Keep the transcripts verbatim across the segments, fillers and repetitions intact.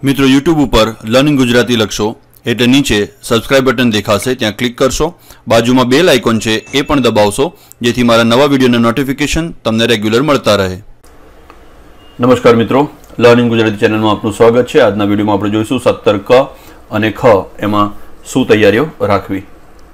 મિત્રો યુટ્યુબ ઉપર લર્નિંગ ગુજરાતી લખશો એટલે નીચે સબસ્ક્રાઇબ બટન દેખાશે, ત્યાં ક્લિક કરશો, બાજુમાં બેલ આઇકોન છે એ પણ દબાવશો જેથી મારા નવા વિડિયોના નોટિફિકેશન તમને રેગ્યુલર મળતા રહે। નમસ્કાર મિત્રો, લર્નિંગ ગુજરાતી ચેનલમાં આપનું સ્વાગત છે। આજના વિડિયોમાં આપણે જોઈશું સત્તર ક અને ખ એમાં શું તૈયારીઓ રાખવી।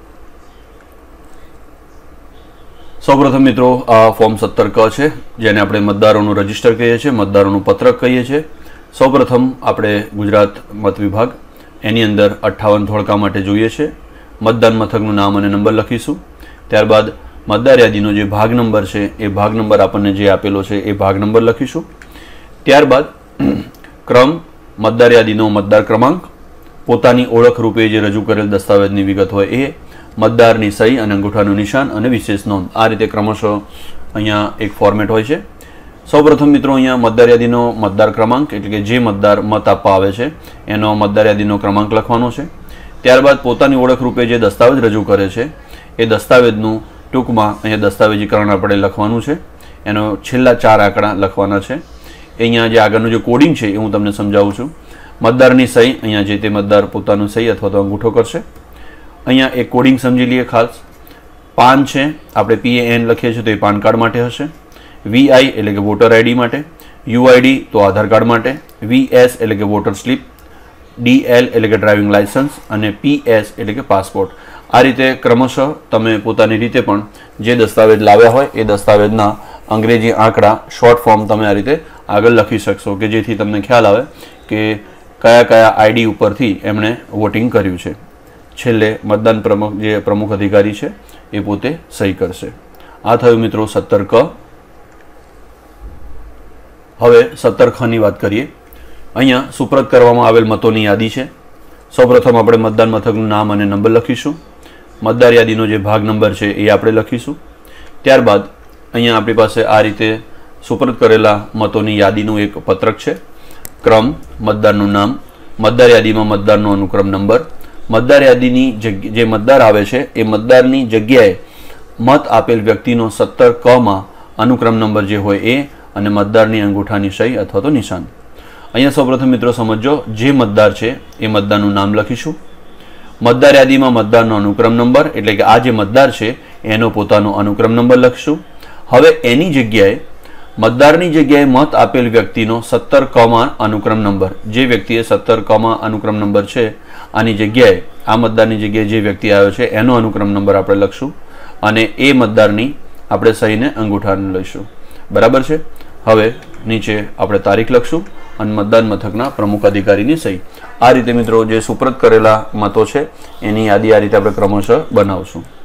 સૌપ્રથમ મિત્રો આ ફોર્મ સત્તર ક છે જેને આપણે મતદારોનું રજિસ્ટર કહીએ છીએ, મતદારોનું પત્રક કહીએ છીએ। સૌપ્રથમ આપણે ગુજરાત મત વિભાગ એની અંદર અઠ્ઠાવન ધોળકા માટે જોઈએ છે। મતદાન મથકનું નામ અને નંબર લખીશું। ત્યારબાદ મતદાર યાદીનો જે ભાગ નંબર છે એ ભાગ નંબર આપણને જે આપેલો છે એ ભાગ નંબર લખીશું। ત્યારબાદ ક્રમ, મતદાર યાદીનો મતદાર ક્રમાંક, પોતાની ઓળખ રૂપે જે રજૂ કરેલ દસ્તાવેજની વિગત હોય એ, મતદારની સહી અને અંગૂઠાનું નિશાન અને વિશેષ નોંધ। આ રીતે ક્રમશઃ અહીંયા એક ફોર્મેટ હોય છે। સૌપ્રથમ મિત્રો અહીંયા મતદાર યાદીનો મતદાર ક્રમાંક એટલે કે જે મતદાર મત આપવા આવે છે એનો મતદાર યાદીનો ક્રમાંક લખવાનો છે। ત્યારબાદ પોતાની ઓળખ રૂપે જે દસ્તાવેજ રજૂ કરે છે એ દસ્તાવેજનું ટૂંકમાં અહીંયા દસ્તાવેજીકરણ આપણે લખવાનું છે, એનો છેલ્લા ચાર આંકડા લખવાના છે। અહીંયા જે આગળનું જે કોડિંગ છે એ હું તમને સમજાવું છું। મતદારની સહી, અહીંયા જે તે મતદાર પોતાનું સહી અથવા તો અંગૂઠો કરશે। અહીંયા એક કોડિંગ સમજી લઈએ ખાસ। પાન છે આપણે પી એ એન લખીએ છીએ તો એ પાન કાર્ડ માટે હશે। વીઆઈ એટલે કે વોટર આઈડી માટે, યુઆઈડી તો આધાર કાર્ડ માટે, વીએસ એટલે કે વોટર સ્લીપ, ડીએલ એટલે કે ડ્રાઇવિંગ લાયસન્સ અને પીએસ એટલે કે પાસપોર્ટ। આ રીતે ક્રમશઃ તમે પોતાની રીતે પણ જે દસ્તાવેજ લાવ્યા હોય એ દસ્તાવેજના અંગ્રેજી આંકડા શોર્ટ ફોર્મ તમે આ રીતે આગળ લખી શકશો કે જેથી તમને ખ્યાલ આવે કે કયા કયા આઈડી ઉપરથી એમણે વોટિંગ કર્યું છે। છેલ્લે મતદાન પ્રમુખ જે પ્રમુખ અધિકારી છે એ પોતે સહી કરશે। આ થયું મિત્રો સત્તર ક। હવે સત્તર ખ ની વાત કરીએ। અહીંયા સુપ્રત કરવામાં આવેલ મતોની યાદી છે। સૌપ્રથમ આપણે મતદાન મથકનું નામ અને નંબર લખીશું। મતદાર યાદીનો જે ભાગ નંબર છે એ આપણે લખીશું। ત્યારબાદ અહીંયા આપણી પાસે આ રીતે સુપ્રત કરેલા મતોની યાદીનું એક પત્રક છે। ક્રમ, મતદારનું નામ, મતદાર યાદીમાં મતદારનો અનુક્રમ નંબર, મતદાર યાદીની જગ્યા જે મતદાર આવે છે એ મતદારની જગ્યાએ મત આપેલ વ્યક્તિનો સત્તર ક માં અનુક્રમ નંબર જે હોય એ અને મતદારની અંગૂઠાની સહી અથવા તો નિશાન। અહીંયા સૌપ્રથમ મિત્રો સમજો, જે મતદાર છે એ મતદારનું નામ લખીશું। મતદાર યાદીમાં મતદારનો અનુક્રમ નંબર એટલે કે આ જે મતદાર છે એનો પોતાનો અનુક્રમ નંબર લખીશું। હવે એની જગ્યાએ મતદારની જગ્યાએ મત આપેલ વ્યક્તિનો સત્તર ક માં અનુક્રમ નંબર, જે વ્યક્તિએ સત્તર ક માં અનુક્રમ નંબર છે આની જગ્યાએ આ મતદારની જગ્યાએ જે વ્યક્તિ આવ્યો છે એનો અનુક્રમ નંબર આપણે લખશું અને એ મતદારની આપણે સહીને અંગૂઠાને લઈશું। બરાબર છે। હવે નીચે આપણે તારીખ લખશું અને મતદાન મથકના પ્રમુખ અધિકારીની સહી। આ રીતે મિત્રો જે સુપ્રત કરેલા મતો છે એની યાદી આ રીતે આપણે ક્રમશઃ બનાવશું।